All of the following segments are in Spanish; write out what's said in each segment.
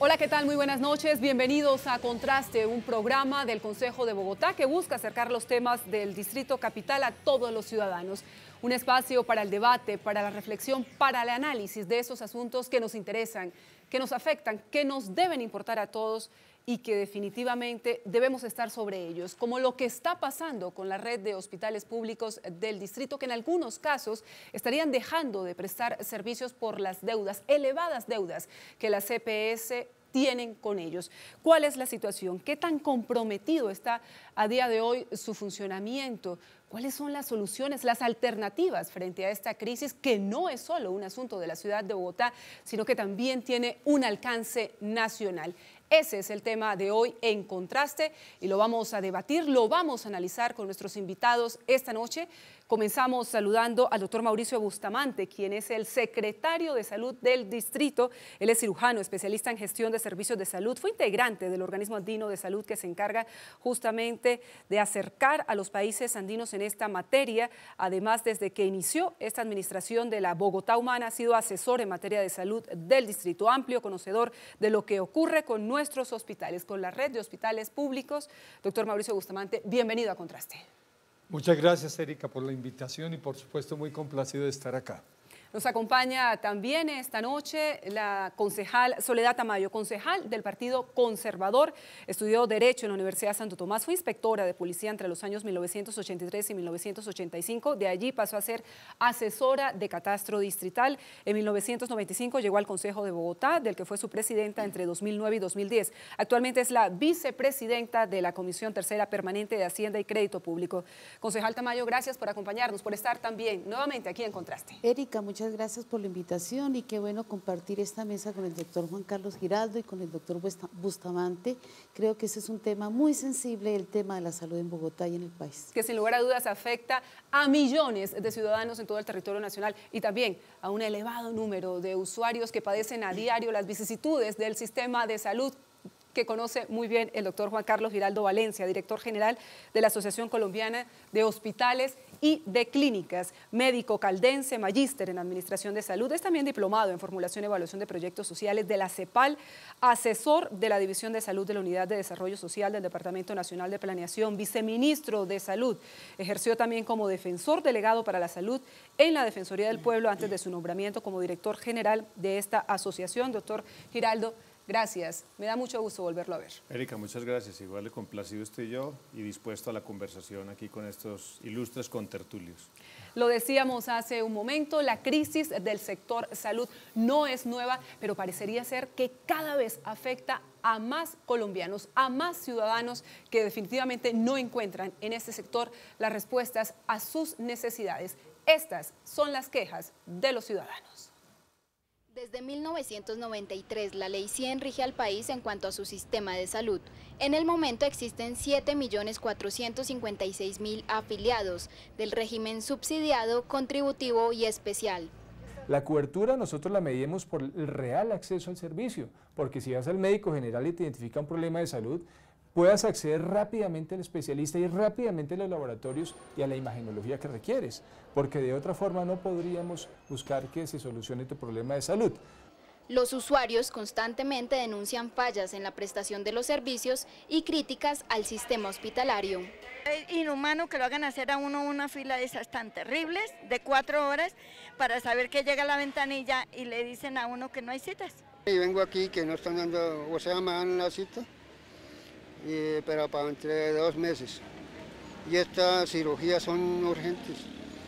Hola, ¿qué tal? Muy buenas noches. Bienvenidos a Contraste, un programa del Consejo de Bogotá que busca acercar los temas del Distrito Capital a todos los ciudadanos. Un espacio para el debate, para la reflexión, para el análisis de esos asuntos que nos interesan, que nos afectan, que nos deben importar a todos y que definitivamente debemos estar sobre ellos, como lo que está pasando con la red de hospitales públicos del distrito, que en algunos casos estarían dejando de prestar servicios por las deudas, elevadas deudas que las EPS tienen con ellos. ¿Cuál es la situación? ¿Qué tan comprometido está a día de hoy su funcionamiento? ¿Cuáles son las soluciones, las alternativas frente a esta crisis que no es solo un asunto de la ciudad de Bogotá, sino que también tiene un alcance nacional? Ese es el tema de hoy en Contraste y lo vamos a debatir, lo vamos a analizar con nuestros invitados esta noche. Comenzamos saludando al doctor Mauricio Bustamante, quien es el secretario de Salud del distrito. Él es cirujano, especialista en gestión de servicios de salud. Fue integrante del organismo andino de salud que se encarga justamente de acercar a los países andinos en esta materia. Además, desde que inició esta administración de la Bogotá Humana, ha sido asesor en materia de salud del distrito, amplio conocedor de lo que ocurre con nuestros hospitales, con la red de hospitales públicos. Doctor Mauricio Bustamante, bienvenido a Contraste. Muchas gracias, Erika, por la invitación y por supuesto muy complacido de estar acá. Nos acompaña también esta noche la concejal Soledad Tamayo, concejal del Partido Conservador. Estudió Derecho en la Universidad Santo Tomás, fue inspectora de policía entre los años 1983 y 1985. De allí pasó a ser asesora de catastro distrital. En 1995 llegó al Consejo de Bogotá, del que fue su presidenta entre 2009 y 2010. Actualmente es la vicepresidenta de la Comisión Tercera Permanente de Hacienda y Crédito Público. Concejal Tamayo, gracias por acompañarnos, por estar también nuevamente aquí en Contraste. Erika, muchas gracias por la invitación y qué bueno compartir esta mesa con el doctor Juan Carlos Giraldo y con el doctor Bustamante. Creo que ese es un tema muy sensible, el tema de la salud en Bogotá y en el país. Que sin lugar a dudas afecta a millones de ciudadanos en todo el territorio nacional y también a un elevado número de usuarios que padecen a diario las vicisitudes del sistema de salud, que conoce muy bien el doctor Juan Carlos Giraldo Valencia, director general de la Asociación Colombiana de Hospitales y de Clínicas, médico caldense, magíster en Administración de Salud, es también diplomado en Formulación y Evaluación de Proyectos Sociales de la CEPAL, asesor de la División de Salud de la Unidad de Desarrollo Social del Departamento Nacional de Planeación, viceministro de Salud, ejerció también como defensor delegado para la salud en la Defensoría del Pueblo antes de su nombramiento como director general de esta asociación. Doctor Giraldo, gracias, me da mucho gusto volverlo a ver. Erika, muchas gracias, igual de complacido estoy yo y dispuesto a la conversación aquí con estos ilustres contertulios. Lo decíamos hace un momento, la crisis del sector salud no es nueva, pero parecería ser que cada vez afecta a más colombianos, a más ciudadanos que definitivamente no encuentran en este sector las respuestas a sus necesidades. Estas son las quejas de los ciudadanos. Desde 1993, la Ley 100 rige al país en cuanto a su sistema de salud. En el momento existen 7.456.000 afiliados del régimen subsidiado, contributivo y especial. La cobertura nosotros la medimos por el real acceso al servicio, porque si vas al médico general y te identifica un problema de salud, puedas acceder rápidamente al especialista y rápidamente a los laboratorios y a la imagenología que requieres, porque de otra forma no podríamos buscar que se solucione tu problema de salud. Los usuarios constantemente denuncian fallas en la prestación de los servicios y críticas al sistema hospitalario. Es inhumano que lo hagan hacer a uno una fila de esas tan terribles, de 4 horas, para saber que llega a la ventanilla y le dicen a uno que no hay citas. Y vengo aquí que no están dando, o sea, me dan la cita, pero para entre 2 meses. Y estas cirugías son urgentes.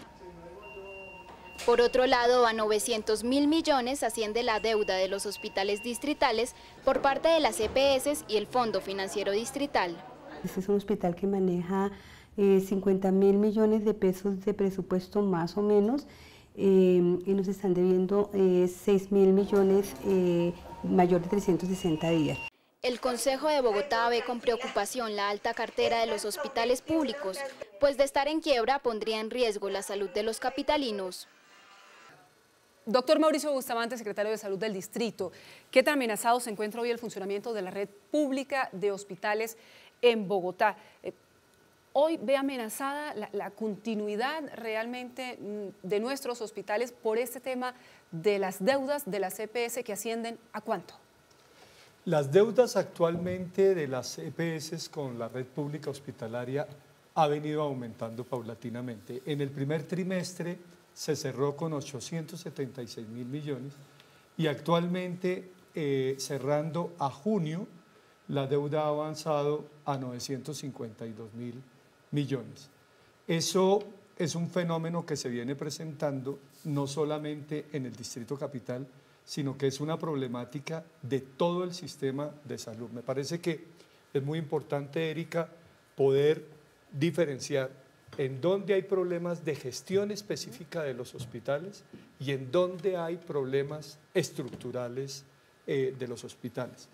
Por otro lado, a 900.000 millones asciende la deuda de los hospitales distritales por parte de las EPS y el Fondo Financiero Distrital. Este es un hospital que maneja 50.000 millones de pesos de presupuesto más o menos y nos están debiendo 6.000 millones mayor de 360 días. El Consejo de Bogotá ve con preocupación la alta cartera de los hospitales públicos, pues de estar en quiebra pondría en riesgo la salud de los capitalinos. Doctor Mauricio Bustamante, secretario de Salud del Distrito, ¿qué tan amenazado se encuentra hoy el funcionamiento de la red pública de hospitales en Bogotá? Hoy ve amenazada la continuidad realmente de nuestros hospitales por este tema de las deudas de las EPS que ascienden ¿a cuánto? Las deudas actualmente de las EPS con la red pública hospitalaria ha venido aumentando paulatinamente. En el primer trimestre se cerró con 876.000 millones y actualmente, cerrando a junio, la deuda ha avanzado a 952.000 millones. Eso es un fenómeno que se viene presentando no solamente en el Distrito Capital, sino que es una problemática de todo el sistema de salud. Me parece que es muy importante, Erika, poder diferenciar en dónde hay problemas de gestión específica de los hospitales y en dónde hay problemas estructurales de los hospitales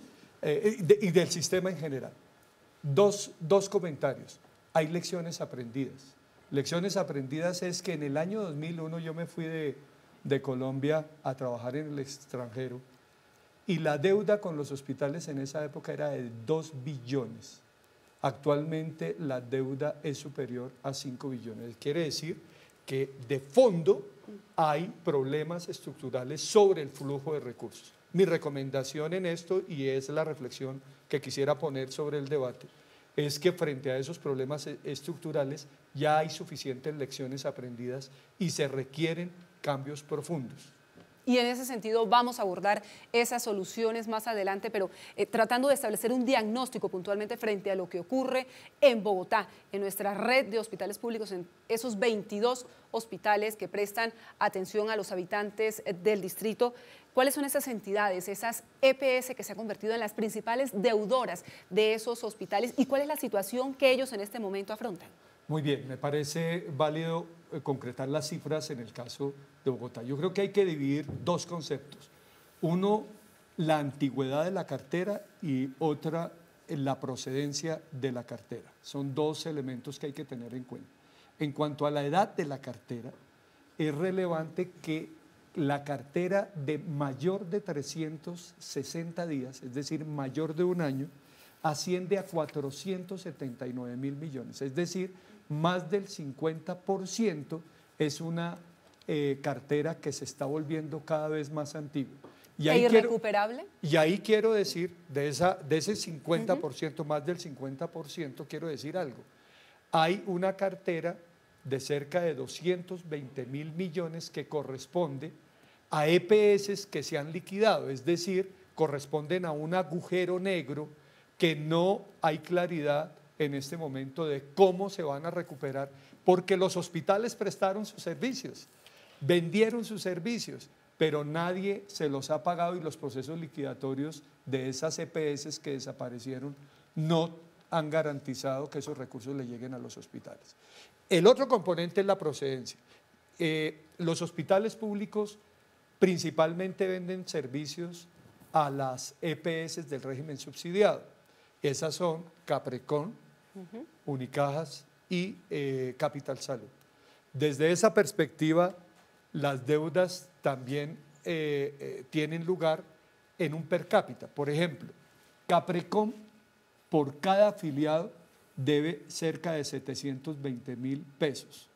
y del sistema en general. Dos comentarios. Hay lecciones aprendidas. Lecciones aprendidas es que en el año 2001 yo me fui de Colombia a trabajar en el extranjero y la deuda con los hospitales en esa época era de 2 billones. Actualmente la deuda es superior a 5 billones. Quiere decir que de fondo hay problemas estructurales sobre el flujo de recursos. Mi recomendación en esto, y es la reflexión que quisiera poner sobre el debate, es que frente a esos problemas estructurales ya hay suficientes lecciones aprendidas y se requieren cambios profundos. Y en ese sentido vamos a abordar esas soluciones más adelante, pero tratando de establecer un diagnóstico puntualmente frente a lo que ocurre en Bogotá, en nuestra red de hospitales públicos, en esos 22 hospitales que prestan atención a los habitantes del distrito. ¿Cuáles son esas entidades, esas EPS que se han convertido en las principales deudoras de esos hospitales y cuál es la situación que ellos en este momento afrontan? Muy bien, me parece válido concretar las cifras en el caso de Bogotá. Yo creo que hay que dividir dos conceptos. Uno, la antigüedad de la cartera y otra, la procedencia de la cartera. Son dos elementos que hay que tener en cuenta. En cuanto a la edad de la cartera, es relevante que la cartera de mayor de 360 días, es decir, mayor de un año, asciende a 479.000 millones, es decir, más del 50% es una cartera que se está volviendo cada vez más antigua. ¿E irrecuperable? Y ahí quiero decir, de ese 50%, más del 50%, quiero decir algo. Hay una cartera de cerca de 220.000 millones que corresponde a EPS que se han liquidado, es decir, corresponden a un agujero negro que no hay claridad en este momento de cómo se van a recuperar, porque los hospitales prestaron sus servicios, vendieron sus servicios, pero nadie se los ha pagado y los procesos liquidatorios de esas EPS que desaparecieron no han garantizado que esos recursos le lleguen a los hospitales. El otro componente es la procedencia. Los hospitales públicos principalmente venden servicios a las EPS del régimen subsidiado. Esas son Caprecon, Unicajas y Capital Salud. Desde esa perspectiva, las deudas también tienen lugar en un per cápita. Por ejemplo, Caprecon por cada afiliado debe cerca de 720.000 pesos.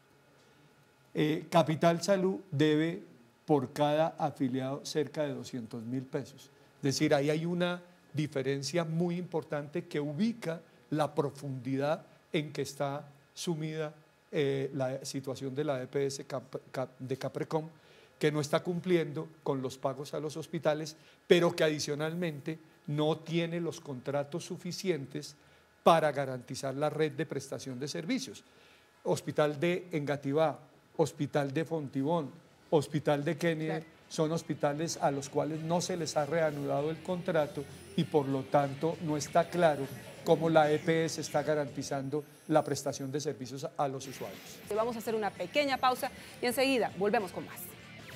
Capital Salud debe por cada afiliado cerca de 200.000 pesos. Es decir, ahí hay una diferencia muy importante que ubica la profundidad en que está sumida la situación de la EPS de Caprecon, que no está cumpliendo con los pagos a los hospitales, pero que adicionalmente no tiene los contratos suficientes para garantizar la red de prestación de servicios. Hospital de Engativá, Hospital de Fontibón, Hospital de Kennedy, claro, son hospitales a los cuales no se les ha reanudado el contrato y por lo tanto no está claro cómo la EPS está garantizando la prestación de servicios a los usuarios. Vamos a hacer una pequeña pausa y enseguida volvemos con más.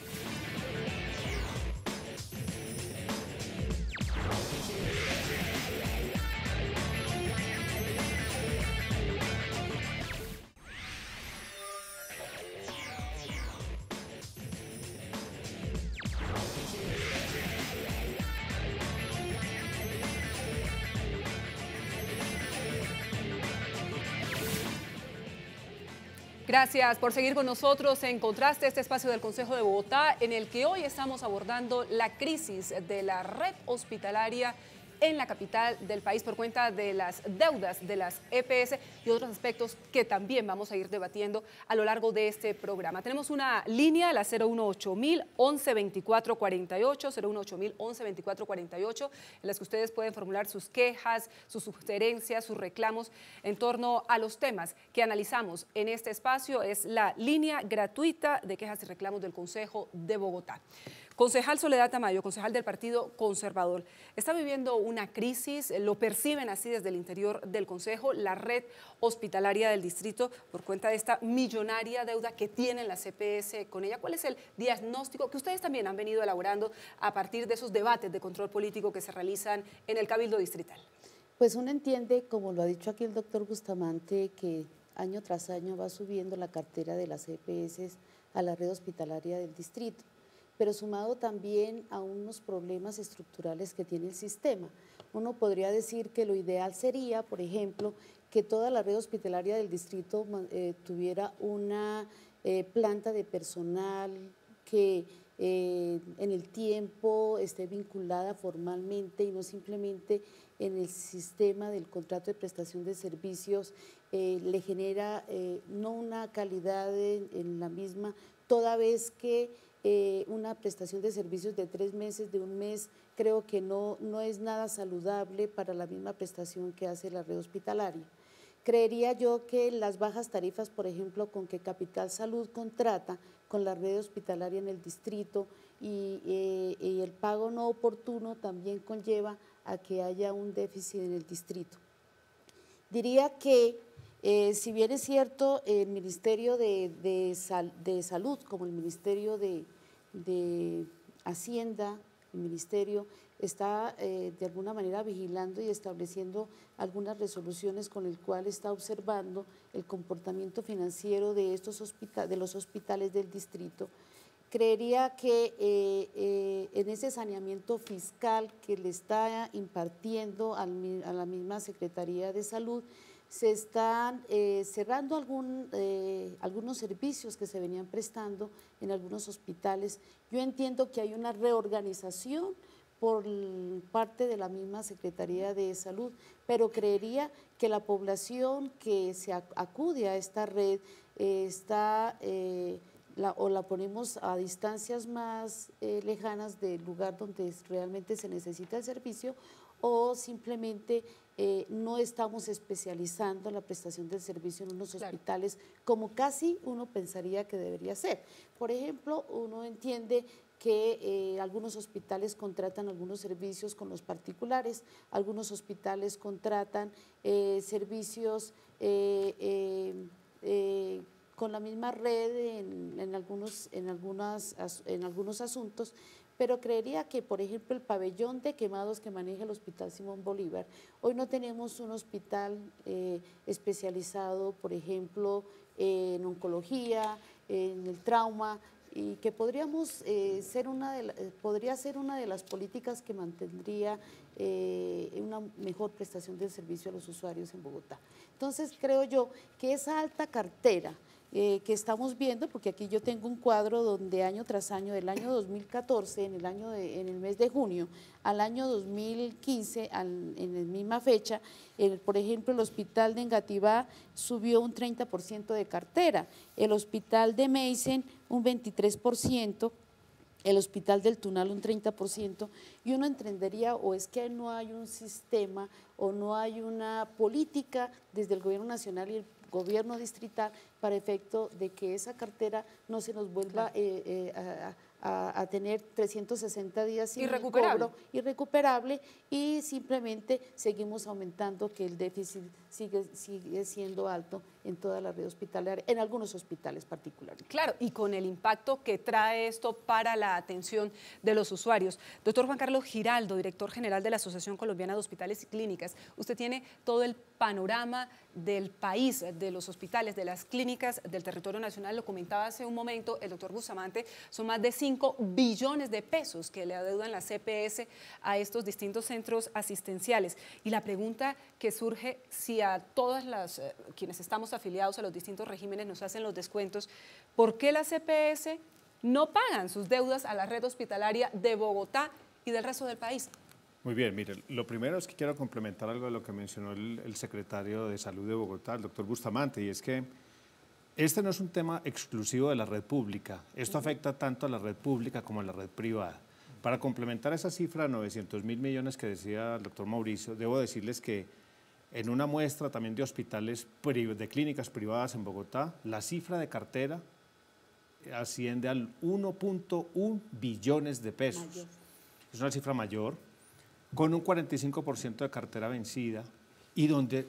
Gracias por seguir con nosotros en Contraste, este espacio del Consejo de Bogotá, en el que hoy estamos abordando la crisis de la red hospitalaria en la capital del país por cuenta de las deudas de las EPS y otros aspectos que también vamos a ir debatiendo a lo largo de este programa. Tenemos una línea, la 018.000 112448, 018.000 112448, en las que ustedes pueden formular sus quejas, sus sugerencias, sus reclamos en torno a los temas que analizamos en este espacio. Es la línea gratuita de quejas y reclamos del Consejo de Bogotá. Concejal Soledad Tamayo, concejal del Partido Conservador, está viviendo una crisis, lo perciben así desde el interior del Consejo, la red hospitalaria del distrito, por cuenta de esta millonaria deuda que tienen las EPS con ella. ¿Cuál es el diagnóstico que ustedes también han venido elaborando a partir de esos debates de control político que se realizan en el Cabildo Distrital? Pues uno entiende, como lo ha dicho aquí el doctor Bustamante, que año tras año va subiendo la cartera de las EPS a la red hospitalaria del distrito, pero sumado también a unos problemas estructurales que tiene el sistema. Uno podría decir que lo ideal sería, por ejemplo, que toda la red hospitalaria del distrito tuviera una planta de personal que en el tiempo esté vinculada formalmente y no simplemente en el sistema del contrato de prestación de servicios le genera no una calidad en la misma, toda vez que una prestación de servicios de 3 meses, de 1 mes, creo que no es nada saludable para la misma prestación que hace la red hospitalaria. Creería yo que las bajas tarifas, por ejemplo, con que Capital Salud contrata con la red hospitalaria en el distrito y el pago no oportuno también conlleva a que haya un déficit en el distrito. Diría que si bien es cierto, el Ministerio de Salud, como el Ministerio de Hacienda, el Ministerio está de alguna manera vigilando y estableciendo algunas resoluciones con el cual está observando el comportamiento financiero de los hospitales del distrito. Creería que en ese saneamiento fiscal que le está impartiendo a la misma Secretaría de Salud, se están cerrando algunos servicios que se venían prestando en algunos hospitales. Yo entiendo que hay una reorganización por parte de la misma Secretaría de Salud, pero creería que la población que se acude a esta red o la ponemos a distancias más lejanas del lugar donde realmente se necesita el servicio, o simplemente no estamos especializando la prestación del servicio en unos hospitales como casi uno pensaría que debería ser. Por ejemplo, uno entiende que algunos hospitales contratan algunos servicios con los particulares, algunos hospitales contratan servicios con la misma red en algunos asuntos, pero creería que, por ejemplo, el pabellón de quemados que maneja el Hospital Simón Bolívar, hoy no tenemos un hospital especializado, por ejemplo, en oncología, en el trauma, y que podría ser una de las políticas que mantendría una mejor prestación del servicio a los usuarios en Bogotá. Entonces, creo yo que esa alta cartera que estamos viendo, porque aquí yo tengo un cuadro donde año tras año, del año 2014, en el mes de junio, al año 2015, en la misma fecha, por ejemplo, el hospital de Engativá subió un 30% de cartera, el hospital de Meisen un 23%, el hospital del Tunal un 30%, y uno entendería o es que no hay un sistema o no hay una política desde el gobierno nacional y el gobierno distrital para efecto de que esa cartera no se nos vuelva a tener 360 días sin cobro, irrecuperable, y simplemente seguimos aumentando que el déficit sigue siendo alto en toda la red hospitalaria, en algunos hospitales particulares. Claro, y con el impacto que trae esto para la atención de los usuarios. Doctor Juan Carlos Giraldo, director general de la Asociación Colombiana de Hospitales y Clínicas, usted tiene todo el panorama del país, de los hospitales, de las clínicas del territorio nacional. Lo comentaba hace un momento el doctor Bustamante, son más de 5 billones de pesos que le adeudan las EPS a estos distintos centros asistenciales. Y la pregunta que surge, si a todas las quienes estamos afiliados a los distintos regímenes nos hacen los descuentos, ¿por qué las EPS no pagan sus deudas a la red hospitalaria de Bogotá y del resto del país? Muy bien, mire, lo primero es que quiero complementar algo de lo que mencionó el secretario de Salud de Bogotá, el doctor Bustamante, y es que este no es un tema exclusivo de la red pública. Esto afecta tanto a la red pública como a la red privada. Para complementar esa cifra de 900.000 millones que decía el doctor Mauricio, debo decirles que en una muestra también de hospitales, de clínicas privadas en Bogotá, la cifra de cartera asciende al 1.1 billones de pesos. Mayor. Es una cifra mayor, con un 45% de cartera vencida y donde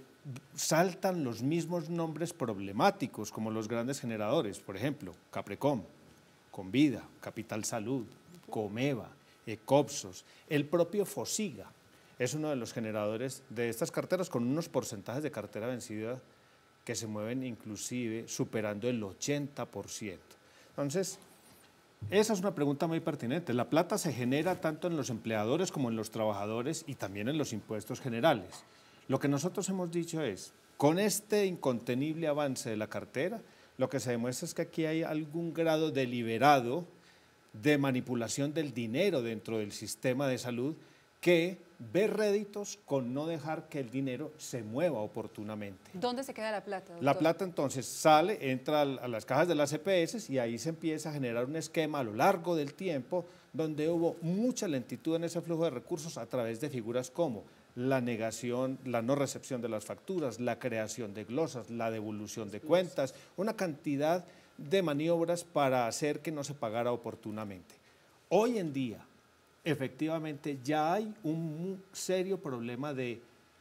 saltan los mismos nombres problemáticos como los grandes generadores, por ejemplo, Caprecom, Convida, Capital Salud, Comeva, Ecopsos, el propio Fosiga es uno de los generadores de estas carteras con unos porcentajes de cartera vencida que se mueven inclusive superando el 80%. Entonces, esa es una pregunta muy pertinente. La plata se genera tanto en los empleadores como en los trabajadores y también en los impuestos generales. Lo que nosotros hemos dicho es, con este incontenible avance de la cartera, lo que se demuestra es que aquí hay algún grado deliberado de manipulación del dinero dentro del sistema de salud que ve réditos con no dejar que el dinero se mueva oportunamente. ¿Dónde se queda la plata, doctor? La plata entonces sale, entra a las cajas de las EPS y ahí se empieza a generar un esquema a lo largo del tiempo donde hubo mucha lentitud en ese flujo de recursos a través de figuras como la negación, la no recepción de las facturas, la creación de glosas, la devolución de cuentas, una cantidad de maniobras para hacer que no se pagara oportunamente. Hoy en día, efectivamente, ya hay un serio problema de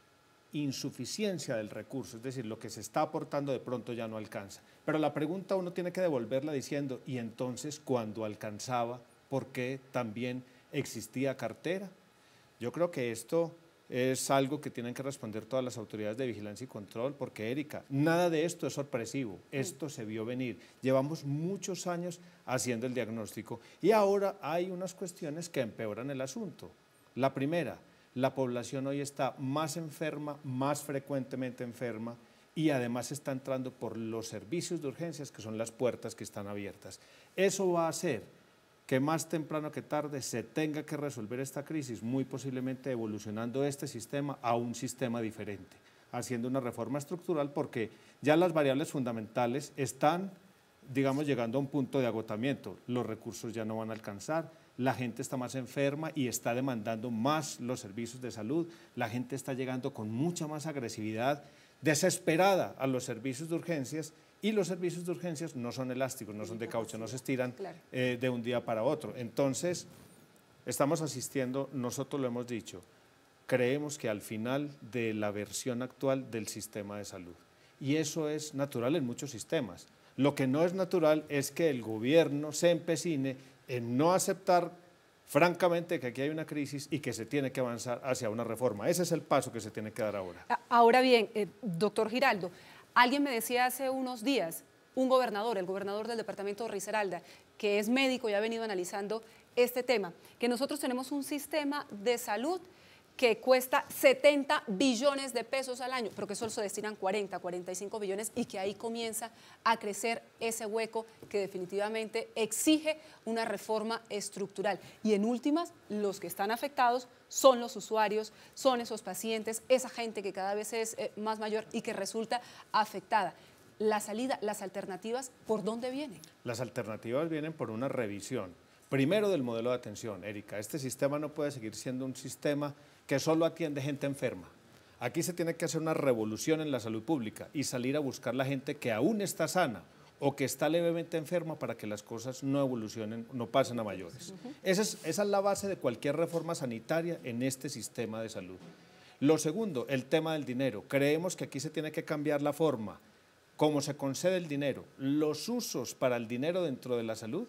insuficiencia del recurso, es decir, lo que se está aportando de pronto ya no alcanza. Pero la pregunta uno tiene que devolverla diciendo, ¿y entonces cuando alcanzaba, por qué también existía cartera? Yo creo que esto es algo que tienen que responder todas las autoridades de vigilancia y control, porque, Erika, nada de esto es sorpresivo, esto se vio venir. Llevamos muchos años haciendo el diagnóstico y ahora hay unas cuestiones que empeoran el asunto. La primera, la población hoy está más enferma, más frecuentemente enferma y además está entrando por los servicios de urgencias, que son las puertas que están abiertas. Eso va a hacer que más temprano que tarde se tenga que resolver esta crisis, muy posiblemente evolucionando este sistema a un sistema diferente, haciendo una reforma estructural porque ya las variables fundamentales están, digamos, llegando a un punto de agotamiento. Los recursos ya no van a alcanzar, la gente está más enferma y está demandando más los servicios de salud, la gente está llegando con mucha más agresividad, desesperada a los servicios de urgencias. Y los servicios de urgencias no son elásticos, no son de caucho, no se estiran de un día para otro. Entonces, estamos asistiendo, nosotros lo hemos dicho, creemos que al final de la versión actual del sistema de salud. Y eso es natural en muchos sistemas. Lo que no es natural es que el gobierno se empecine en no aceptar francamente que aquí hay una crisis y que se tiene que avanzar hacia una reforma. Ese es el paso que se tiene que dar ahora. Ahora bien, doctor Giraldo, alguien me decía hace unos días, un gobernador, el gobernador del departamento de Risaralda, que es médico y ha venido analizando este tema, que nosotros tenemos un sistema de salud que cuesta 70 billones de pesos al año, pero que solo se destinan 40, 45 billones y que ahí comienza a crecer ese hueco que definitivamente exige una reforma estructural. Y en últimas, los que están afectados son los usuarios, son esos pacientes, esa gente que cada vez es más mayor y que resulta afectada. La salida, las alternativas, ¿por dónde vienen? Las alternativas vienen por una revisión. Primero del modelo de atención, Erika. Este sistema no puede seguir siendo un sistema que solo atiende gente enferma. Aquí se tiene que hacer una revolución en la salud pública y salir a buscar la gente que aún está sana o que está levemente enferma para que las cosas no evolucionen, no pasen a mayores. Esa es la base de cualquier reforma sanitaria en este sistema de salud. Lo segundo, el tema del dinero. Creemos que aquí se tiene que cambiar la forma, cómo se concede el dinero, los usos para el dinero dentro de la salud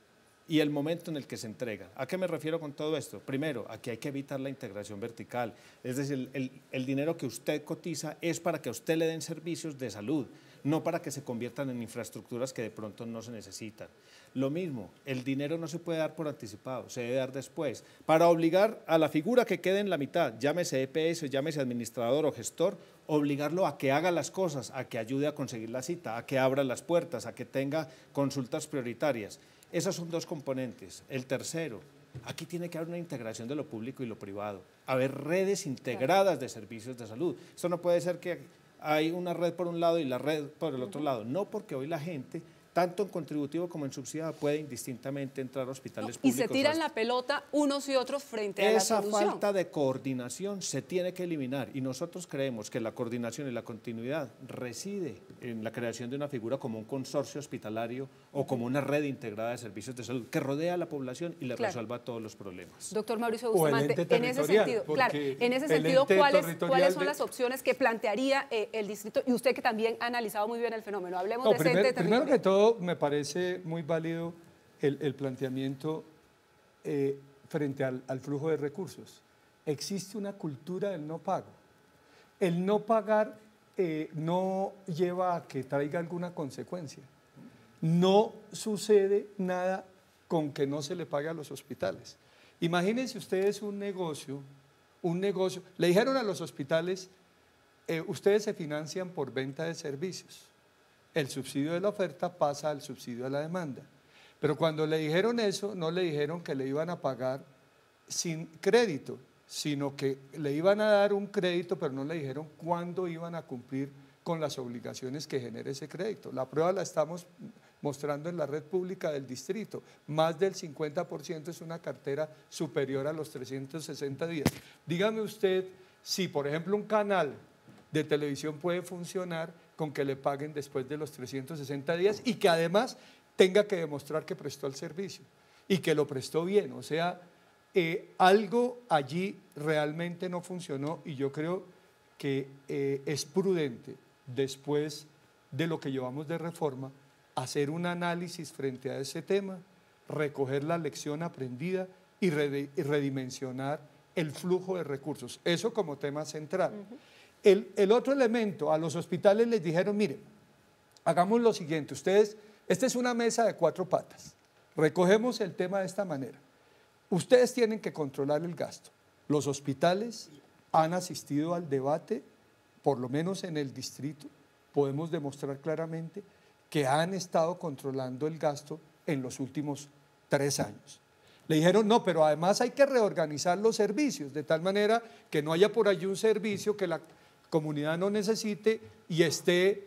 y el momento en el que se entrega. ¿A qué me refiero con todo esto? Primero, aquí hay que evitar la integración vertical, es decir, el dinero que usted cotiza es para que a usted le den servicios de salud, no para que se conviertan en infraestructuras que de pronto no se necesitan. Lo mismo, el dinero no se puede dar por anticipado, se debe dar después, para obligar a la figura que quede en la mitad, llámese EPS, llámese administrador o gestor, obligarlo a que haga las cosas, a que ayude a conseguir la cita, a que abra las puertas, a que tenga consultas prioritarias. Esos son dos componentes. El tercero, Aquí tiene que haber una integración de lo público y lo privado, haber redes integradas de servicios de salud. Esto no puede ser que hay una red por un lado y la red por el otro lado. No, porque hoy la gente, tanto en contributivo como en subsidiado, puede indistintamente entrar a hospitales públicos. Y se tiran la pelota unos y otros frente a la solución. Esa falta de coordinación se tiene que eliminar y nosotros creemos que la coordinación y la continuidad reside en la creación de una figura como un consorcio hospitalario o como una red integrada de servicios de salud que rodea a la población y le resuelva todos los problemas. Doctor Mauricio Bustamante, en ese sentido, ¿cuáles son las opciones que plantearía el distrito? Y usted que también ha analizado muy bien el fenómeno, hablemos de ese ente territorial. Primero que todo, me parece muy válido el planteamiento frente al flujo de recursos. Existe una cultura del no pago. El no pagar no lleva a que traiga alguna consecuencia. No sucede nada con que no se le pague a los hospitales. Imagínense ustedes un negocio, le dijeron a los hospitales, ustedes se financian por venta de servicios. El subsidio de la oferta pasa al subsidio de la demanda. Pero cuando le dijeron eso, no le dijeron que le iban a pagar sin crédito, sino que le iban a dar un crédito, pero no le dijeron cuándo iban a cumplir con las obligaciones que genera ese crédito. La prueba la estamos mostrando en la red pública del distrito. Más del 50% es una cartera superior a los 360 días. Dígame usted si, por ejemplo, un canal de televisión puede funcionar con que le paguen después de los 360 días y que además tenga que demostrar que prestó el servicio y que lo prestó bien. O sea, algo allí realmente no funcionó y yo creo que es prudente, después de lo que llevamos de reforma, hacer un análisis frente a ese tema, recoger la lección aprendida y redimensionar el flujo de recursos. Eso como tema central. El otro elemento, a los hospitales les dijeron, miren, hagamos lo siguiente, ustedes, esta es una mesa de 4 patas, recogemos el tema de esta manera, ustedes tienen que controlar el gasto. Los hospitales han asistido al debate, por lo menos en el distrito, podemos demostrar claramente que han estado controlando el gasto en los últimos 3 años. Le dijeron, no, pero además hay que reorganizar los servicios, de tal manera que no haya por allí un servicio que la comunidad no necesite y esté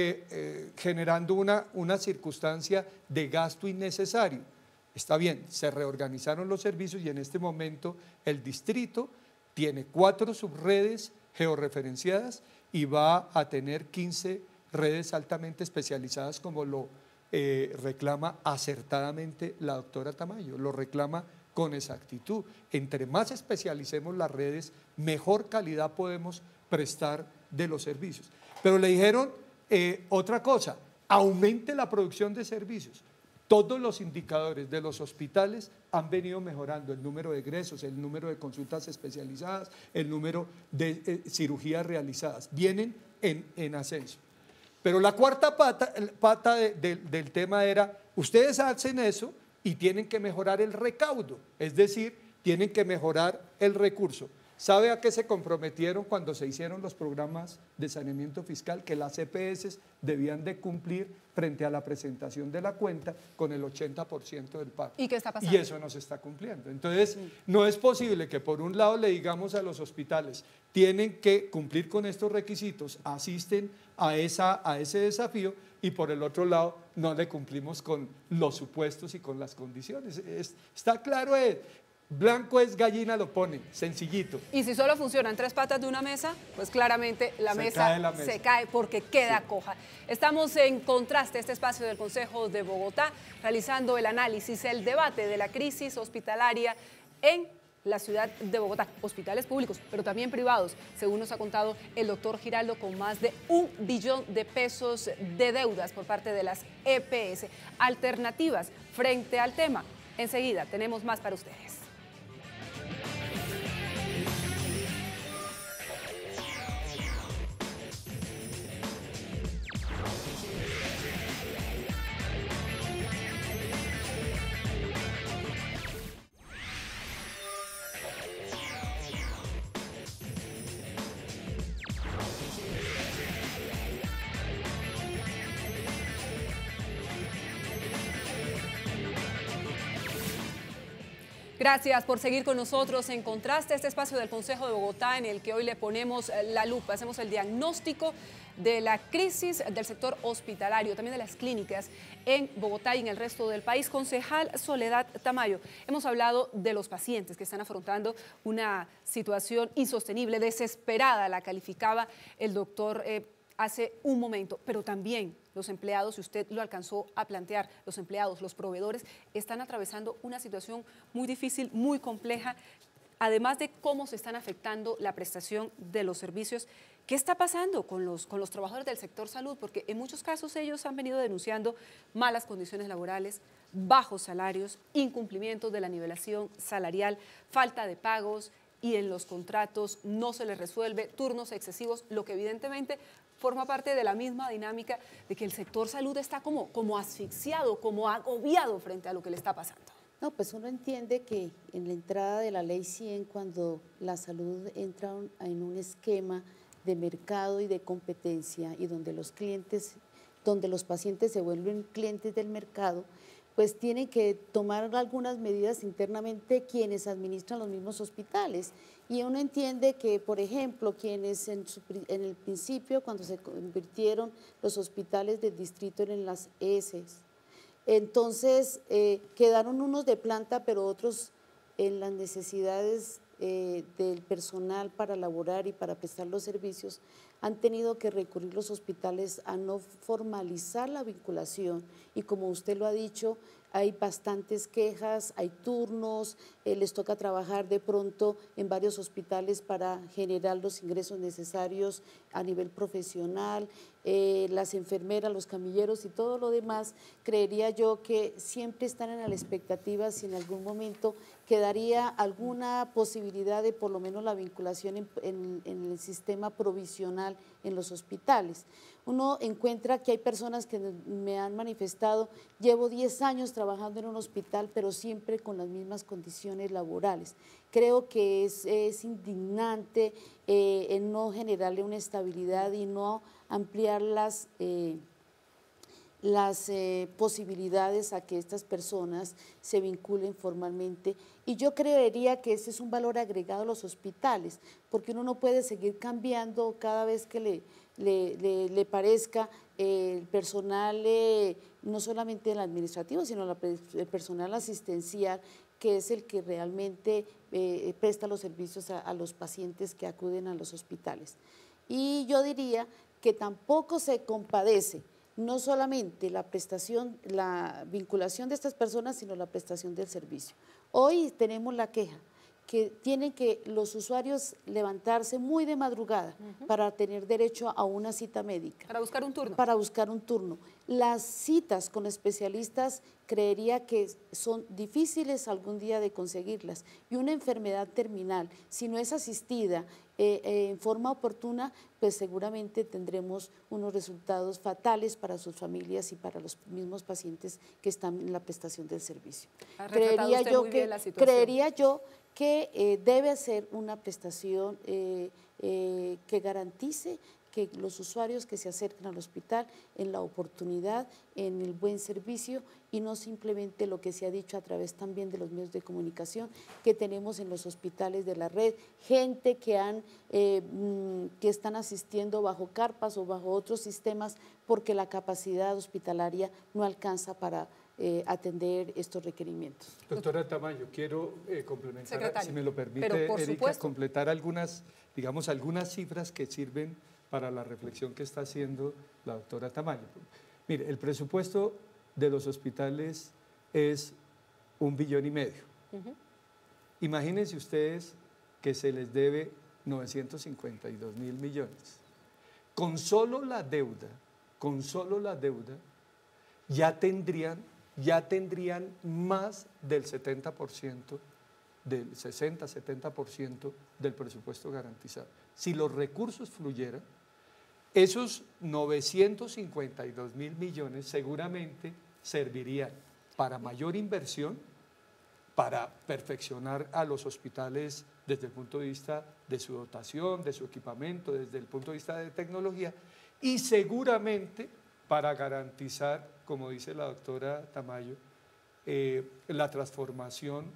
generando una circunstancia de gasto innecesario. Está bien, se reorganizaron los servicios y en este momento el distrito tiene 4 subredes georreferenciadas y va a tener 15 redes altamente especializadas como lo reclama acertadamente la doctora Tamayo, lo reclama con exactitud. Entre más especialicemos las redes, mejor calidad podemos prestar de los servicios. Pero le dijeron otra cosa, aumente la producción de servicios. Todos los indicadores de los hospitales han venido mejorando, el número de egresos, el número de consultas especializadas, el número de cirugías realizadas, vienen en ascenso. Pero la cuarta pata del tema era, ustedes hacen eso y tienen que mejorar el recaudo, es decir, tienen que mejorar el recurso. ¿Sabe a qué se comprometieron cuando se hicieron los programas de saneamiento fiscal? Que las EPS debían de cumplir frente a la presentación de la cuenta con el 80% del pago. ¿Y qué está pasando? Y eso no se está cumpliendo. Entonces, no es posible que por un lado le digamos a los hospitales, tienen que cumplir con estos requisitos, asisten a ese desafío, y por el otro lado no le cumplimos con los supuestos y con las condiciones. Está claro, blanco es gallina, lo pone, sencillito. Y si solo funcionan 3 patas de una mesa, pues claramente la mesa se cae porque queda coja. Estamos en Contraste, este espacio del Consejo de Bogotá, realizando el análisis, el debate de la crisis hospitalaria en la ciudad de Bogotá, hospitales públicos, pero también privados, según nos ha contado el doctor Giraldo, con más de 1 billón de pesos de deudas por parte de las EPS. Alternativas frente al tema. Enseguida tenemos más para ustedes. Gracias por seguir con nosotros en Contraste, este espacio del Consejo de Bogotá en el que hoy le ponemos la lupa, hacemos el diagnóstico de la crisis del sector hospitalario, también de las clínicas en Bogotá y en el resto del país. Concejal Soledad Tamayo, hemos hablado de los pacientes que están afrontando una situación insostenible, desesperada, la calificaba el doctor hace un momento, pero también los empleados, si usted lo alcanzó a plantear, los empleados, los proveedores, están atravesando una situación muy difícil, muy compleja, además de cómo se están afectando la prestación de los servicios. ¿Qué está pasando con los trabajadores del sector salud? Porque en muchos casos ellos han venido denunciando malas condiciones laborales, bajos salarios, incumplimientos de la nivelación salarial, falta de pagos y en los contratos no se les resuelve, turnos excesivos, lo que evidentemente forma parte de la misma dinámica de que el sector salud está como asfixiado, como agobiado frente a lo que le está pasando. No, pues uno entiende que en la entrada de la Ley 100, cuando la salud entra en un esquema de mercado y de competencia y donde los pacientes se vuelven clientes del mercado, pues tienen que tomar algunas medidas internamente quienes administran los mismos hospitales. Y uno entiende que, por ejemplo, quienes en el principio, cuando se convirtieron los hospitales del distrito en las ESES, entonces quedaron unos de planta, pero otros en las necesidades del personal para laborar y para prestar los servicios, han tenido que recurrir los hospitales a no formalizar la vinculación y, como usted lo ha dicho, hay bastantes quejas, hay turnos, les toca trabajar de pronto en varios hospitales para generar los ingresos necesarios a nivel profesional, las enfermeras, los camilleros y todo lo demás. Creería yo que siempre están en la expectativa si en algún momento quedaría alguna posibilidad de por lo menos la vinculación en el sistema provisional en los hospitales. Uno encuentra que hay personas que me han manifestado, llevo 10 años trabajando en un hospital, pero siempre con las mismas condiciones laborales. Creo que es indignante no generarle una estabilidad y no ampliar las posibilidades a que estas personas se vinculen formalmente. Y yo creería que ese es un valor agregado a los hospitales, porque uno no puede seguir cambiando cada vez que le parezca el personal, no solamente el administrativo, sino el personal asistencial, que es el que realmente presta los servicios a los pacientes que acuden a los hospitales. Y yo diría que tampoco se compadece no solamente la prestación, la vinculación de estas personas, sino la prestación del servicio. Hoy tenemos la queja que tienen que los usuarios levantarse muy de madrugada para tener derecho a una cita médica. Para buscar un turno. Para buscar un turno. Las citas con especialistas creería que son difíciles algún día de conseguirlas. Y una enfermedad terminal, si no es asistida en forma oportuna, pues seguramente tendremos unos resultados fatales para sus familias y para los mismos pacientes que están en la prestación del servicio. Creería yo que debe ser una prestación que garantice que los usuarios que se acerquen al hospital en la oportunidad, en el buen servicio y no simplemente lo que se ha dicho a través también de los medios de comunicación que tenemos en los hospitales de la red, gente que están asistiendo bajo carpas o bajo otros sistemas porque la capacidad hospitalaria no alcanza para atender estos requerimientos. Doctora Tamayo, quiero complementar, Secretario, si me lo permite, Erika, completar algunas cifras que sirven para la reflexión que está haciendo la doctora Tamayo. Mire, el presupuesto de los hospitales es 1,5 billones. Imagínense ustedes que se les debe 952 mil millones. Con solo la deuda, ya tendrían más del 70%, del 60-70% del presupuesto garantizado. Si los recursos fluyeran, esos 952 mil millones seguramente servirían para mayor inversión, para perfeccionar a los hospitales desde el punto de vista de su dotación, de su equipamiento, desde el punto de vista de tecnología, y seguramente para garantizar, como dice la doctora Tamayo, la transformación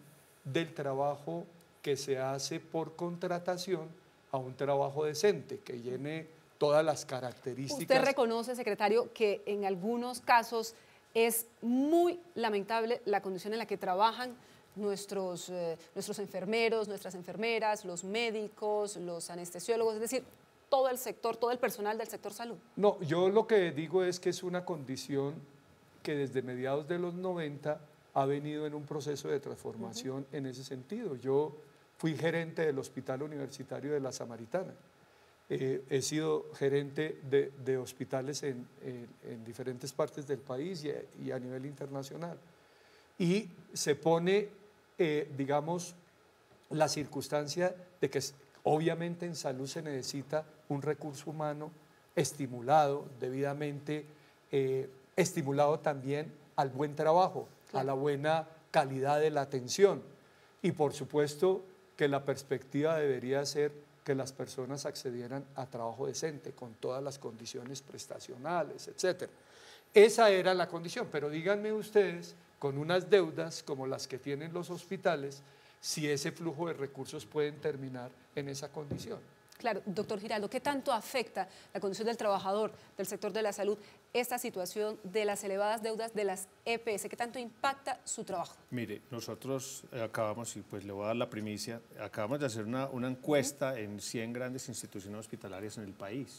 del trabajo que se hace por contratación a un trabajo decente, que llene todas las características. Usted reconoce, secretario, que en algunos casos es muy lamentable la condición en la que trabajan nuestros enfermeros, nuestras enfermeras, los médicos, los anestesiólogos, es decir, todo el sector, todo el personal del sector salud. No, yo lo que digo es que es una condición que desde mediados de los 90 ha venido en un proceso de transformación en ese sentido. Yo fui gerente del Hospital Universitario de la Samaritana. He sido gerente de hospitales en diferentes partes del país y a nivel internacional. Y se pone, digamos, la circunstancia de que obviamente en salud se necesita un recurso humano estimulado, debidamente estimulado también al buen trabajo, claro, a la buena calidad de la atención. Y por supuesto que la perspectiva debería ser que las personas accedieran a trabajo decente, con todas las condiciones prestacionales, etc. Esa era la condición, pero díganme ustedes, con unas deudas como las que tienen los hospitales, si ese flujo de recursos pueden terminar en esa condición. Claro, doctor Giraldo, ¿qué tanto afecta la condición del trabajador del sector de la salud esta situación de las elevadas deudas de las EPS? ¿Qué tanto impacta su trabajo? Mire, nosotros acabamos, y pues le voy a dar la primicia, acabamos de hacer una encuesta en 100 grandes instituciones hospitalarias en el país.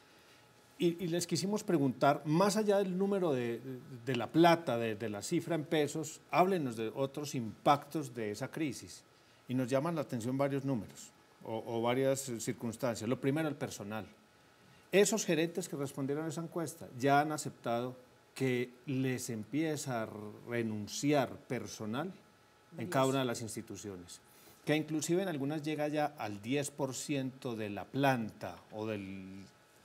Y les quisimos preguntar, más allá del número de la plata, de la cifra en pesos, háblenos de otros impactos de esa crisis. Y nos llaman la atención varios números o varias circunstancias. Lo primero, el personal. Esos gerentes que respondieron a esa encuesta ya han aceptado que les empieza a renunciar personal en cada una de las instituciones, que inclusive en algunas llega ya al 10% de la planta o del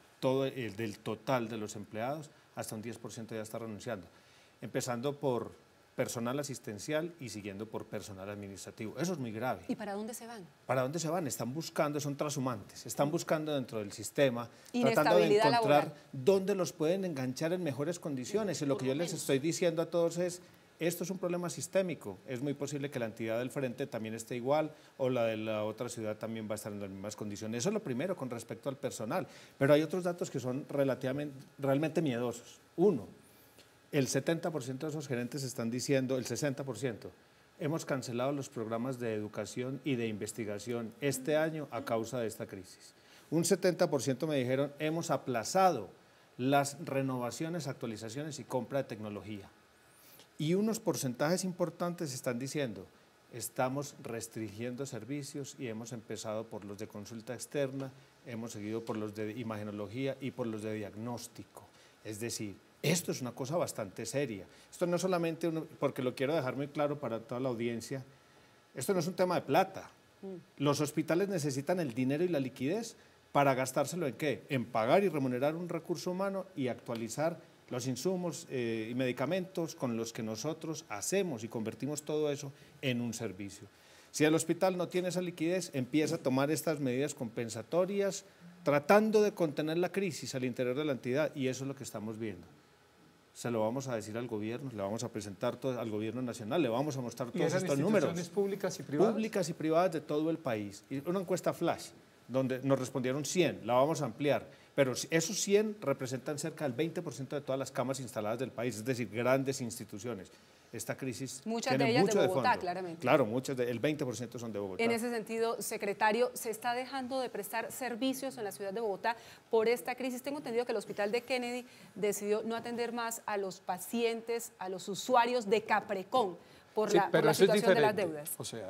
total de los empleados, hasta un 10% ya está renunciando, empezando por personal asistencial y siguiendo por personal administrativo. Eso es muy grave. ¿Y para dónde se van? ¿Para dónde se van? Están buscando, son transhumantes, están buscando dentro del sistema, tratando de Inestabilidad encontrar laboral. dónde los pueden enganchar en mejores condiciones. Y lo que yo les estoy diciendo a todos es, esto es un problema sistémico. Es muy posible que la entidad del frente también esté igual o la de la otra ciudad también va a estar en las mismas condiciones. Eso es lo primero con respecto al personal. Pero hay otros datos que son realmente miedosos. Uno, el 70% de esos gerentes están diciendo, el 60%, hemos cancelado los programas de educación y de investigación este año a causa de esta crisis. Un 70% me dijeron, hemos aplazado las renovaciones, actualizaciones y compra de tecnología. Y unos porcentajes importantes están diciendo, estamos restringiendo servicios y hemos empezado por los de consulta externa, hemos seguido por los de imagenología y por los de diagnóstico. Es decir, esto es una cosa bastante seria. Esto no es solamente, porque lo quiero dejar muy claro para toda la audiencia, esto no es un tema de plata. Los hospitales necesitan el dinero y la liquidez para gastárselo ¿en qué? En pagar y remunerar un recurso humano y actualizar los insumos y medicamentos con los que nosotros hacemos y convertimos todo eso en un servicio. Si el hospital no tiene esa liquidez, empieza a tomar estas medidas compensatorias, tratando de contener la crisis al interior de la entidad, y eso es lo que estamos viendo. Se lo vamos a decir al gobierno, le vamos a presentar todo al gobierno nacional, le vamos a mostrar todos estos números. ¿Y esas instituciones públicas y privadas? Públicas y privadas de todo el país. Y una encuesta flash, donde nos respondieron 100, la vamos a ampliar, pero esos 100 representan cerca del 20% de todas las camas instaladas del país, es decir, grandes instituciones. Esta crisis muchas tiene de ellas mucho de Bogotá, fondo. claramente. Claro, el 20% son de Bogotá. En ese sentido, secretario, ¿se está dejando de prestar servicios en la ciudad de Bogotá por esta crisis? Tengo entendido que el hospital de Kennedy decidió no atender más a los pacientes, a los usuarios de Caprecón por la situación de las deudas. O sea,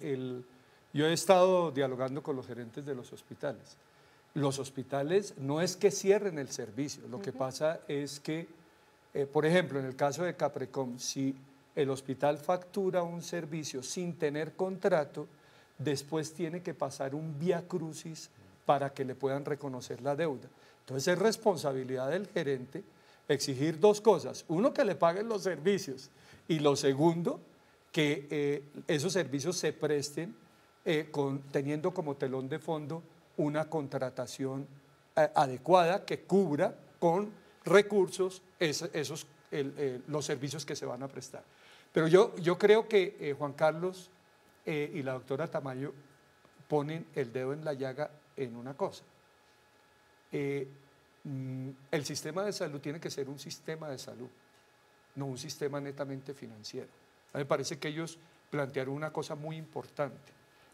yo he estado dialogando con los gerentes de los hospitales. Los hospitales no es que cierren el servicio, lo que pasa es que, por ejemplo, en el caso de Caprecón, si el hospital factura un servicio sin tener contrato, después tiene que pasar un vía crucis para que le puedan reconocer la deuda. Entonces es responsabilidad del gerente exigir dos cosas. Uno, que le paguen los servicios, y lo segundo, que esos servicios se presten teniendo como telón de fondo una contratación adecuada que cubra con recursos los servicios que se van a prestar. Pero yo creo que, Juan Carlos, y la doctora Tamayo ponen el dedo en la llaga en una cosa. El sistema de salud tiene que ser un sistema de salud, no un sistema netamente financiero. A mí me parece que ellos plantearon una cosa muy importante.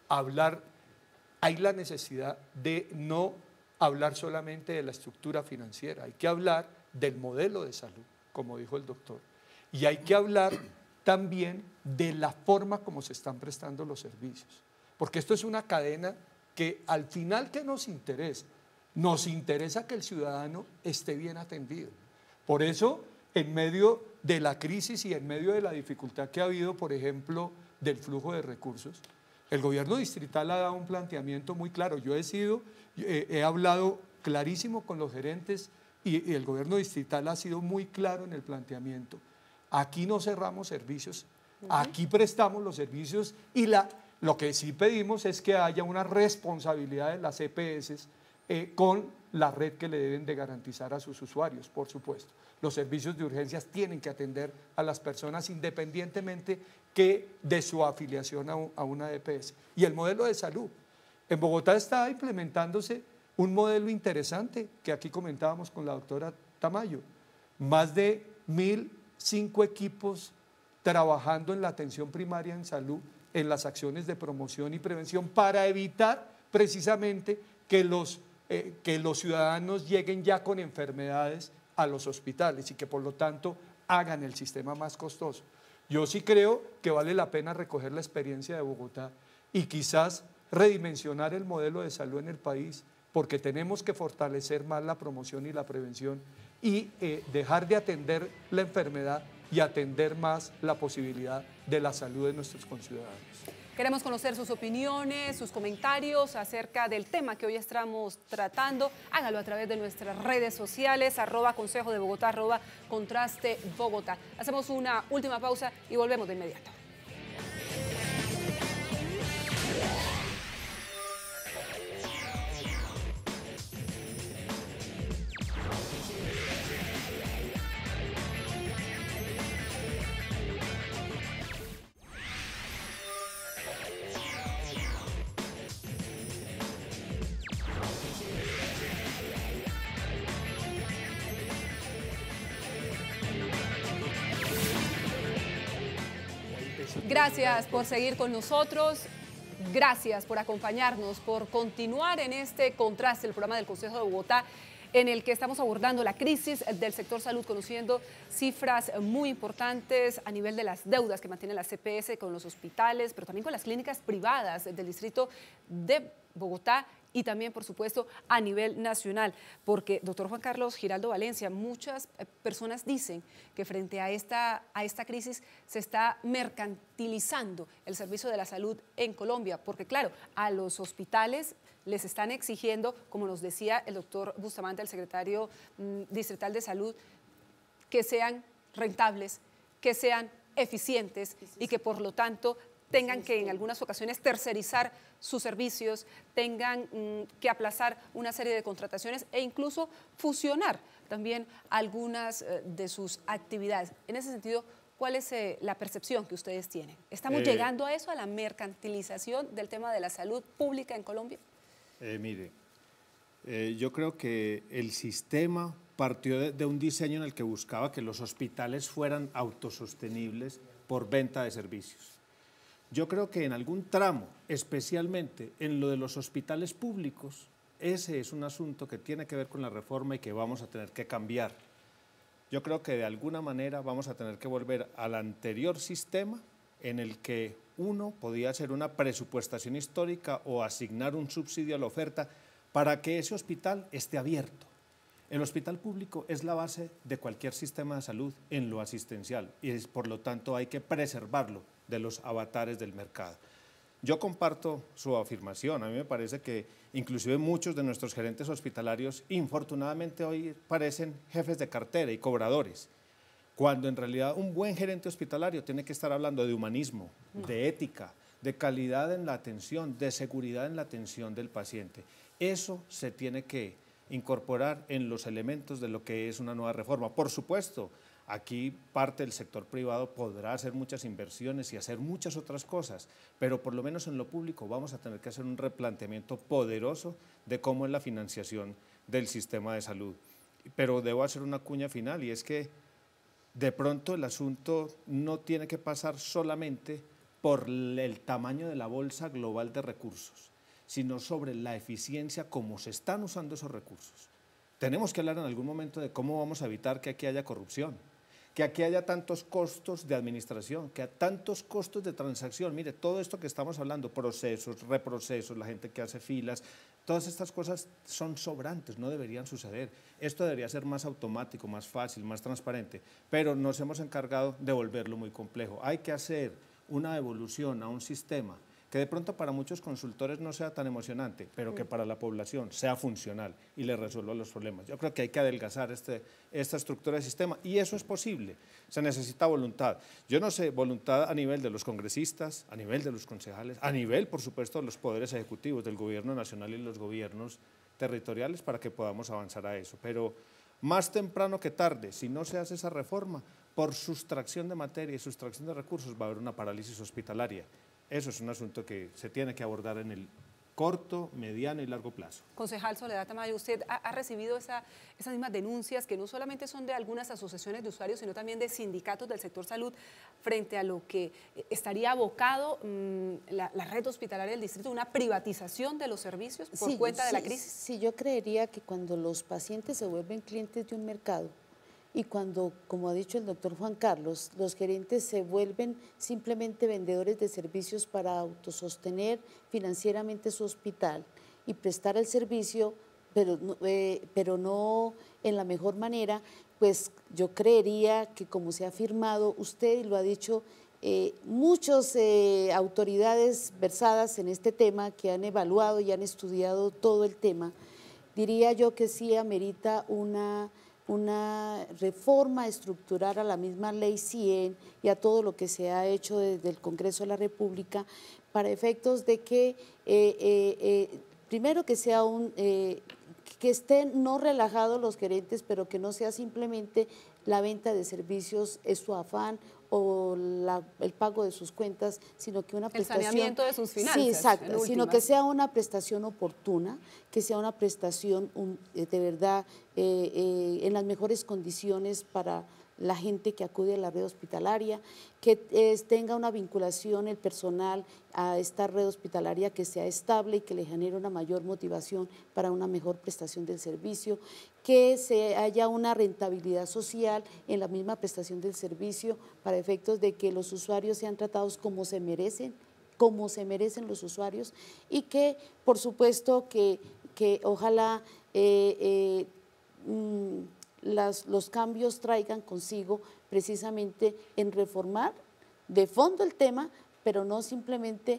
Hay la necesidad de no hablar solamente de la estructura financiera, hay que hablar del modelo de salud, como dijo el doctor, y hay que hablar también de la forma como se están prestando los servicios, porque esto es una cadena que al final, ¿qué nos interesa? Nos interesa que el ciudadano esté bien atendido. Por eso, en medio de la crisis y en medio de la dificultad que ha habido, por ejemplo, del flujo de recursos, el gobierno distrital ha dado un planteamiento muy claro. Yo he hablado clarísimo con los gerentes y el gobierno distrital ha sido muy claro en el planteamiento. Aquí no cerramos servicios, aquí prestamos los servicios y lo que sí pedimos es que haya una responsabilidad de las EPS con la red que le deben de garantizar a sus usuarios, por supuesto. Los servicios de urgencias tienen que atender a las personas independientemente que de su afiliación a una EPS. Y el modelo de salud. En Bogotá está implementándose un modelo interesante que aquí comentábamos con la doctora Tamayo. Más de 1.005 equipos trabajando en la atención primaria en salud, en las acciones de promoción y prevención para evitar precisamente que los ciudadanos lleguen ya con enfermedades a los hospitales y que por lo tanto hagan el sistema más costoso. Yo sí creo que vale la pena recoger la experiencia de Bogotá y quizás redimensionar el modelo de salud en el país, porque tenemos que fortalecer más la promoción y la prevención y dejar de atender la enfermedad y atender más la posibilidad de la salud de nuestros conciudadanos. Queremos conocer sus opiniones, sus comentarios acerca del tema que hoy estamos tratando. Hágalo a través de nuestras redes sociales, @Consejo de Bogotá, @Contraste Bogotá. Hacemos una última pausa y volvemos de inmediato. Gracias por seguir con nosotros, gracias por acompañarnos, por continuar en este Contraste, el programa del Consejo de Bogotá, en el que estamos abordando la crisis del sector salud, conociendo cifras muy importantes a nivel de las deudas que mantienen las CPS con los hospitales, pero también con las clínicas privadas del distrito de Bogotá y también, por supuesto, a nivel nacional. Porque, doctor Juan Carlos Giraldo Valencia, muchas personas dicen que frente a esta crisis se está mercantilizando el servicio de la salud en Colombia, porque claro, a los hospitales les están exigiendo, como nos decía el doctor Bustamante, el secretario distrital de salud, que sean rentables, que sean eficientes y que por lo tanto tengan que en algunas ocasiones tercerizar sus servicios, tengan que aplazar una serie de contrataciones e incluso fusionar también algunas de sus actividades. En ese sentido, ¿cuál es la percepción que ustedes tienen? ¿Estamos llegando a eso, a la mercantilización del tema de la salud pública en Colombia? Mire, yo creo que el sistema partió de un diseño en el que buscaba que los hospitales fueran autosostenibles por venta de servicios. Yo creo que en algún tramo, especialmente en lo de los hospitales públicos, ese es un asunto que tiene que ver con la reforma y que vamos a tener que cambiar. Yo creo que de alguna manera vamos a tener que volver al anterior sistema en el que uno podía hacer una presupuestación histórica o asignar un subsidio a la oferta para que ese hospital esté abierto. El hospital público es la base de cualquier sistema de salud en lo asistencial y por lo tanto hay que preservarlo de los avatares del mercado. Yo comparto su afirmación, a mí me parece que inclusive muchos de nuestros gerentes hospitalarios infortunadamente hoy parecen jefes de cartera y cobradores, cuando en realidad un buen gerente hospitalario tiene que estar hablando de humanismo, de ética, de calidad en la atención, de seguridad en la atención del paciente. Eso se tiene que incorporar en los elementos de lo que es una nueva reforma. Por supuesto, aquí parte del sector privado podrá hacer muchas inversiones y hacer muchas otras cosas, pero por lo menos en lo público vamos a tener que hacer un replanteamiento poderoso de cómo es la financiación del sistema de salud. Pero debo hacer una cuña final, y es que de pronto el asunto no tiene que pasar solamente por el tamaño de la bolsa global de recursos, sino sobre la eficiencia, cómo se están usando esos recursos. Tenemos que hablar en algún momento de cómo vamos a evitar que aquí haya corrupción, que aquí haya tantos costos de administración, que haya tantos costos de transacción. Mire, todo esto que estamos hablando, procesos, reprocesos, la gente que hace filas, todas estas cosas son sobrantes, no deberían suceder. Esto debería ser más automático, más fácil, más transparente, pero nos hemos encargado de volverlo muy complejo. Hay que hacer una evolución a un sistema que de pronto para muchos consultores no sea tan emocionante, pero que para la población sea funcional y le resuelva los problemas. Yo creo que hay que adelgazar esta estructura de sistema, y eso es posible. Se necesita voluntad. Yo no sé, voluntad a nivel de los congresistas, a nivel de los concejales, a nivel, por supuesto, de los poderes ejecutivos, del gobierno nacional y los gobiernos territoriales, para que podamos avanzar a eso. Pero más temprano que tarde, si no se hace esa reforma, por sustracción de materia y sustracción de recursos va a haber una parálisis hospitalaria. Eso es un asunto que se tiene que abordar en el corto, mediano y largo plazo. Concejal Soledad Tamayo, usted ha recibido esas mismas denuncias, que no solamente son de algunas asociaciones de usuarios, sino también de sindicatos del sector salud, frente a lo que estaría abocado la red hospitalaria del distrito, una privatización de los servicios por cuenta de la crisis. Sí, yo creería que cuando los pacientes se vuelven clientes de un mercado, y cuando, como ha dicho el doctor Juan Carlos, los gerentes se vuelven simplemente vendedores de servicios para autosostener financieramente su hospital y prestar el servicio, pero no en la mejor manera, pues yo creería que, como se ha afirmado usted y lo ha dicho muchas autoridades versadas en este tema, que han evaluado y han estudiado todo el tema, diría yo que sí amerita una reforma estructural a la misma Ley 100 y a todo lo que se ha hecho desde el Congreso de la República, para efectos de que, primero, que sea que estén no relajados los gerentes, pero que no sea simplemente la venta de servicios es su afán o el pago de sus cuentas, sino que una prestación… El saneamiento de sus finanzas. Sí, exacto, sino que sea una prestación oportuna, que sea una prestación de verdad en las mejores condiciones para la gente que acude a la red hospitalaria, que tenga una vinculación el personal a esta red hospitalaria que sea estable y que le genere una mayor motivación para una mejor prestación del servicio, que haya una rentabilidad social en la misma prestación del servicio para efectos de que los usuarios sean tratados como se merecen los usuarios, y que, por supuesto, que ojalá los cambios traigan consigo precisamente en reformar de fondo el tema, pero no simplemente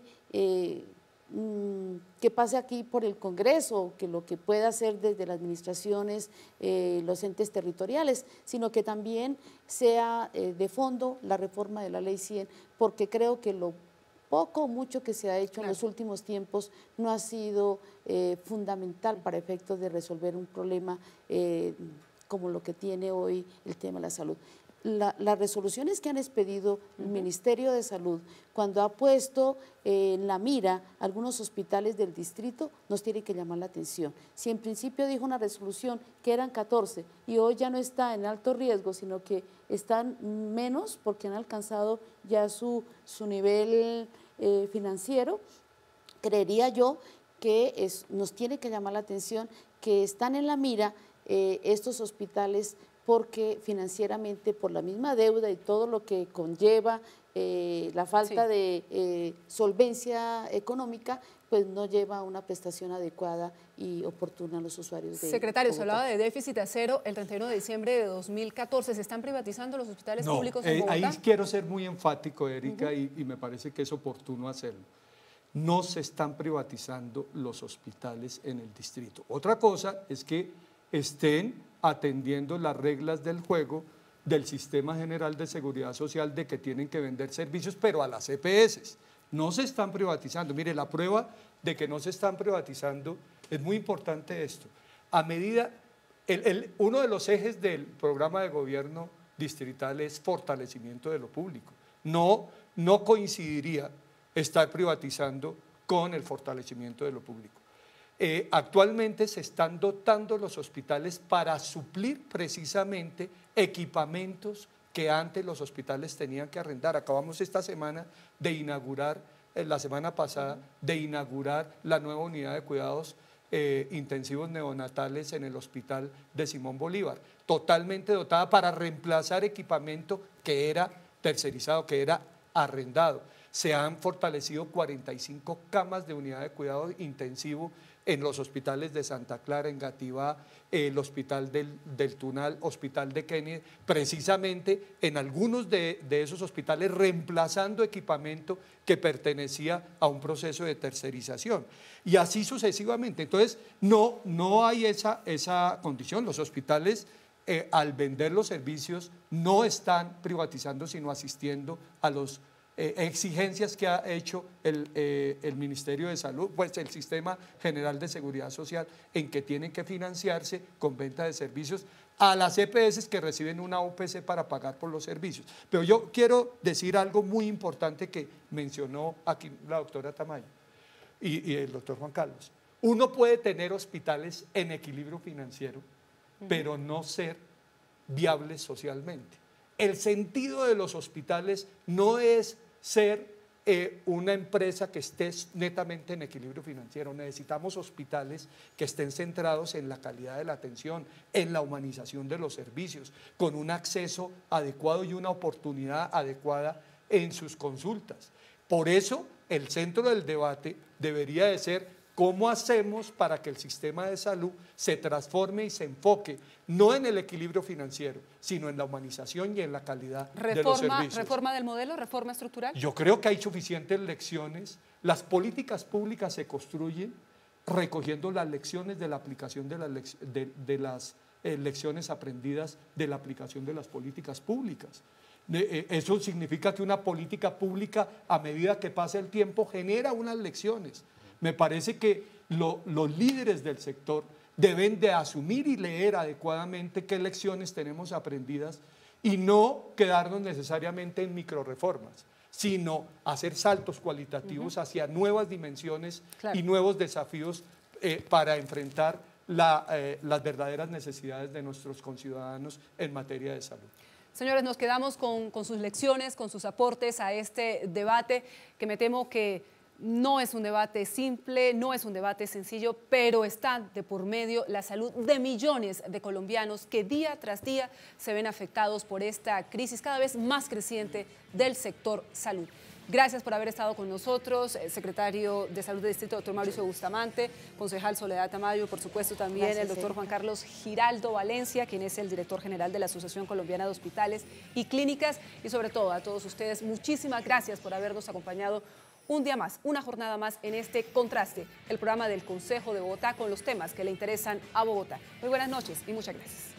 que pase aquí por el Congreso, que lo que pueda hacer desde las administraciones, los entes territoriales, sino que también sea de fondo la reforma de la Ley 100, porque creo que lo poco o mucho que se ha hecho en los últimos tiempos no ha sido fundamental para efectos de resolver un problema como lo que tiene hoy el tema de la salud. Las resoluciones que han expedido el Ministerio de Salud, cuando ha puesto en la mira algunos hospitales del distrito, nos tiene que llamar la atención. Si en principio dijo una resolución que eran 14 y hoy ya no está en alto riesgo, sino que están menos porque han alcanzado ya su nivel financiero, creería yo que nos tiene que llamar la atención que están en la mira estos hospitales, porque financieramente, por la misma deuda y todo lo que conlleva la falta de solvencia económica, pues no lleva una prestación adecuada y oportuna a los usuarios de Secretario, se Bogotá. hablaba de déficit de cero el 31 de diciembre de 2014. ¿Se están privatizando los hospitales públicos en Bogotá? Ahí quiero ser muy enfático, Erika, y me parece que es oportuno hacerlo. No se están privatizando los hospitales en el distrito. Otra cosa es que estén atendiendo las reglas del juego del Sistema General de Seguridad Social, de que tienen que vender servicios, pero a las EPS. No se están privatizando. Mire, la prueba de que no se están privatizando es muy importante esto. A medida, uno de los ejes del programa de gobierno distrital es fortalecimiento de lo público. No coincidiría estar privatizando con el fortalecimiento de lo público. Actualmente se están dotando los hospitales para suplir precisamente equipamientos que antes los hospitales tenían que arrendar. Acabamos esta semana de inaugurar, la semana pasada, de inaugurar la nueva unidad de cuidados intensivos neonatales en el hospital de Simón Bolívar, totalmente dotada para reemplazar equipamiento que era tercerizado, que era arrendado. Se han fortalecido 45 camas de unidad de cuidado intensivo en los hospitales de Santa Clara, en Gativá, el hospital del Tunal, hospital de Kennedy, precisamente en algunos de esos hospitales reemplazando equipamiento que pertenecía a un proceso de tercerización. Y así sucesivamente. Entonces, no hay esa condición. Los hospitales, al vender los servicios, no están privatizando, sino asistiendo a los exigencias que ha hecho el Ministerio de Salud, pues el Sistema General de Seguridad Social, en que tienen que financiarse con venta de servicios a las EPS que reciben una OPC para pagar por los servicios. Pero yo quiero decir algo muy importante que mencionó aquí la doctora Tamayo y el doctor Juan Carlos. Uno puede tener hospitales en equilibrio financiero, pero no ser viables socialmente. El sentido de los hospitales no es ser una empresa que esté netamente en equilibrio financiero. Necesitamos hospitales que estén centrados en la calidad de la atención, en la humanización de los servicios, con un acceso adecuado y una oportunidad adecuada en sus consultas. Por eso, el centro del debate debería de ser ¿cómo hacemos para que el sistema de salud se transforme y se enfoque no en el equilibrio financiero, sino en la humanización y en la calidad de los servicios? ¿Reforma del modelo? ¿Reforma estructural? Yo creo que hay suficientes lecciones. Las políticas públicas se construyen recogiendo las lecciones de la aplicación de las lecciones aprendidas de la aplicación de las políticas públicas. Eso significa que una política pública, a medida que pasa el tiempo, genera unas lecciones. Me parece que los líderes del sector deben de asumir y leer adecuadamente qué lecciones tenemos aprendidas y no quedarnos necesariamente en microreformas, sino hacer saltos cualitativos hacia nuevas dimensiones y nuevos desafíos para enfrentar las verdaderas necesidades de nuestros conciudadanos en materia de salud. Señores, nos quedamos con sus lecciones, con sus aportes a este debate, que me temo que no es un debate simple, no es un debate sencillo, pero está de por medio la salud de millones de colombianos que día tras día se ven afectados por esta crisis cada vez más creciente del sector salud. Gracias por haber estado con nosotros, secretario de Salud del Distrito, doctor Mauricio Bustamante, concejal Soledad Tamayo, por supuesto también el doctor Juan Carlos Giraldo Valencia, quien es el director general de la Asociación Colombiana de Hospitales y Clínicas, y sobre todo a todos ustedes, muchísimas gracias por habernos acompañado un día más, una jornada más en este Contraste, el programa del Consejo de Bogotá con los temas que le interesan a Bogotá. Muy buenas noches y muchas gracias.